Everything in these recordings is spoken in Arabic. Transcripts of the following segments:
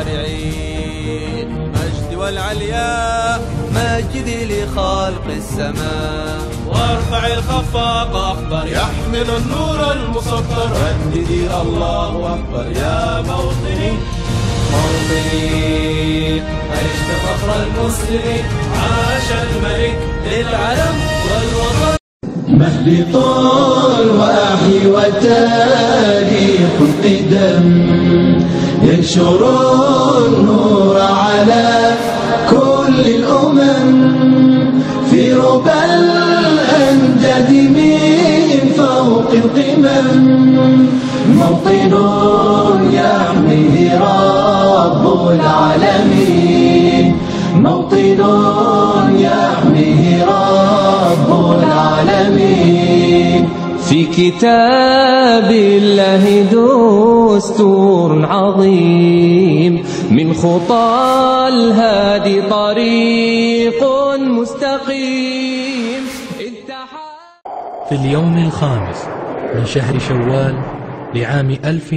الرافعين، مجد والعلياء مجدي لخلق السماء. وارفع الخفاق أخضر يحمل النور المسطر، رددي الله أكبر يا موطني. موطني عشت فخر المسلمين، عاش الملك للعلم والوطن. مهدي طول وأحي وتاريخ قدم، ينشر النور على كل الأمم، في ربى الأمجاد من فوق القمم. موطن يحميه رب العالمين، موطن يحميه رب العالمين. في كتاب الله دستور عظيم، من خطى الهادي طريق مستقيم. في اليوم الخامس من شهر شوال لعام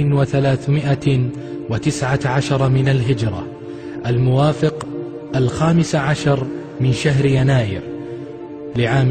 1319 من الهجرة، الموافق 15 من شهر يناير لعام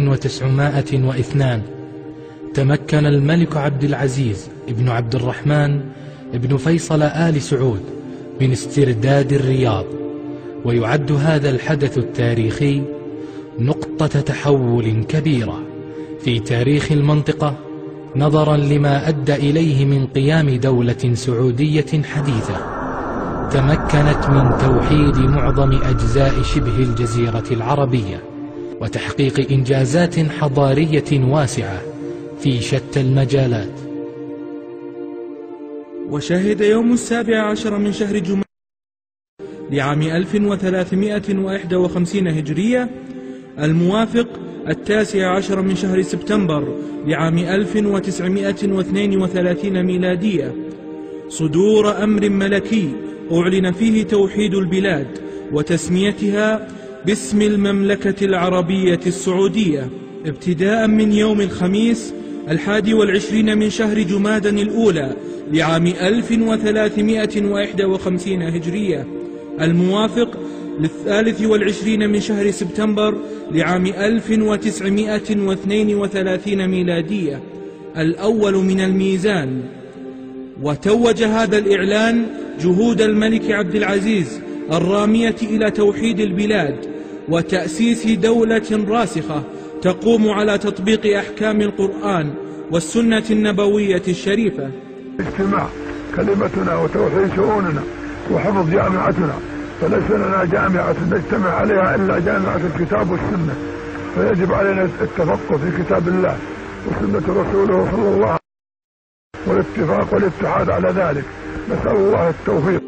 1902، تمكن الملك عبد العزيز ابن عبد الرحمن ابن فيصل آل سعود من استرداد الرياض. ويعد هذا الحدث التاريخي نقطة تحول كبيرة في تاريخ المنطقة، نظرا لما أدى إليه من قيام دولة سعودية حديثة تمكنت من توحيد معظم أجزاء شبه الجزيرة العربية، وتحقيق إنجازات حضارية واسعة في شتى المجالات. وشهد يوم 17 من شهر جمادى لعام 1351 هجرية، الموافق 19 من شهر سبتمبر لعام 1932 ميلادية، صدور أمر ملكي أعلن فيه توحيد البلاد وتسميتها باسم المملكة العربية السعودية، ابتداء من يوم الخميس 21 من شهر جمادى الأولى لعام 1351 هجرية، الموافق 23 من شهر سبتمبر لعام 1932 ميلادية، الأول من الميزان. وتوج هذا الإعلان جهود الملك عبد العزيز الرامية إلى توحيد البلاد وتأسيس دولة راسخة تقوم على تطبيق أحكام القرآن والسنة النبوية الشريفة. اجتماع كلمتنا وتوحيد شؤوننا وحفظ جامعتنا، فليس لنا جامعة نجتمع عليها إلا جامعة الكتاب والسنة، فيجب علينا التفقه في كتاب الله وسنة رسوله صلى الله عليه وسلم والاتفاق والاتحاد على ذلك. نسأل الله التوفيق.